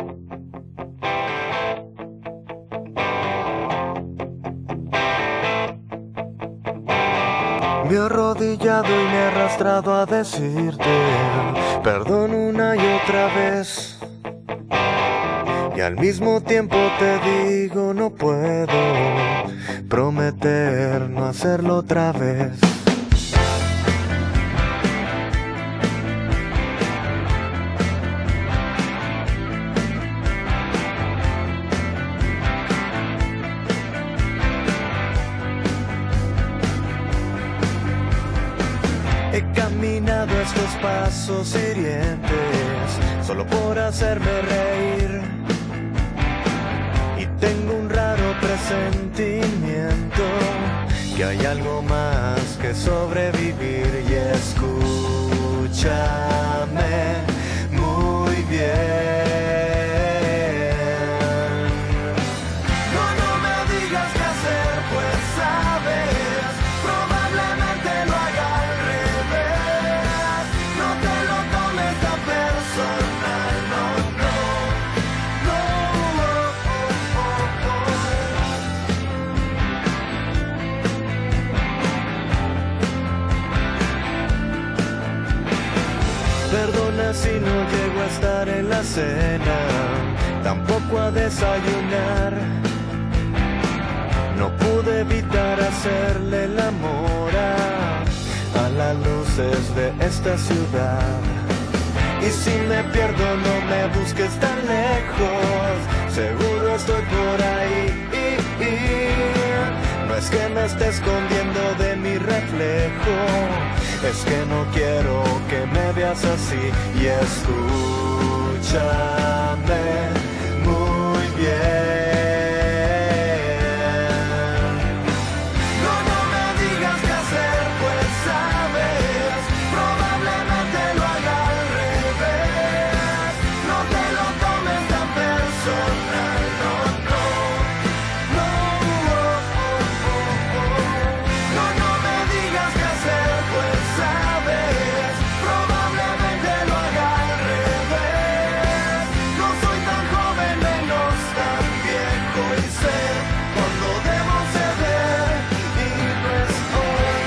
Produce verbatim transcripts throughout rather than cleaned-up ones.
Me he arrodillado y me he arrastrado a decirte perdón una y otra vez. Y al mismo tiempo te digo no puedo prometer no hacerlo otra vez. He caminado estos pasos hirientes solo por hacerme reír. Y tengo un raro presentimiento que hay algo más que sobrevivir. Y escúchame muy bien. No, no me digas qué hacer, pues sabes, probablemente lo haga al revés. No te lo tomes tan personal, no, no, no, oh, oh, oh. Perdona si no llego a estar en la cena, tampoco a desayunar. No pude evitar hacerle el amor a, a las luces de esta ciudad. Y si me pierdo no me busques tan lejos, seguro estoy por ahí. No es que me esté escondiendo de mi reflejo, es que no quiero que me veas así. Y escúchame muy bien. No, no me digas qué hacer, pues sabes, probablemente lo haga al revés. No te lo tomes tan personal, no, no, no, oh, oh, oh, oh. No, no me digas qué hacer, pues sabes, probablemente lo haga al revés. No soy tan joven, menos tan viejo, y sé cuándo debo ceder y no es hoy.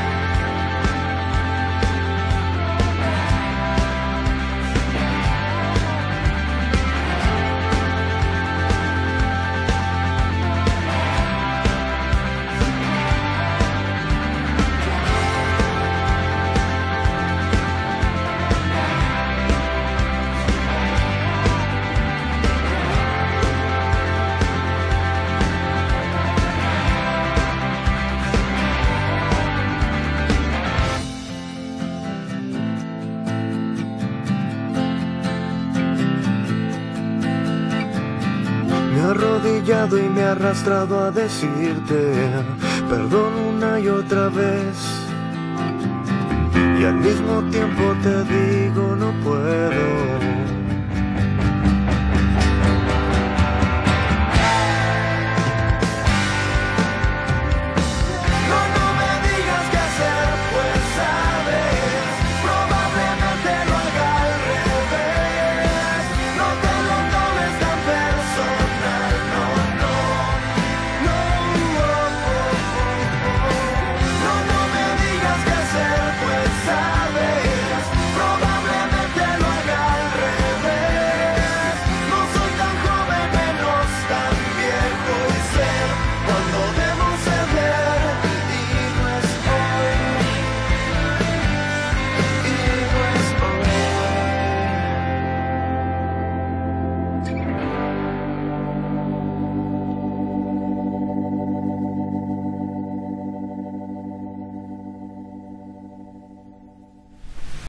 Me he arrodillado y me he arrastrado a decirte perdón una y otra vez. Y al mismo tiempo te digo no puedo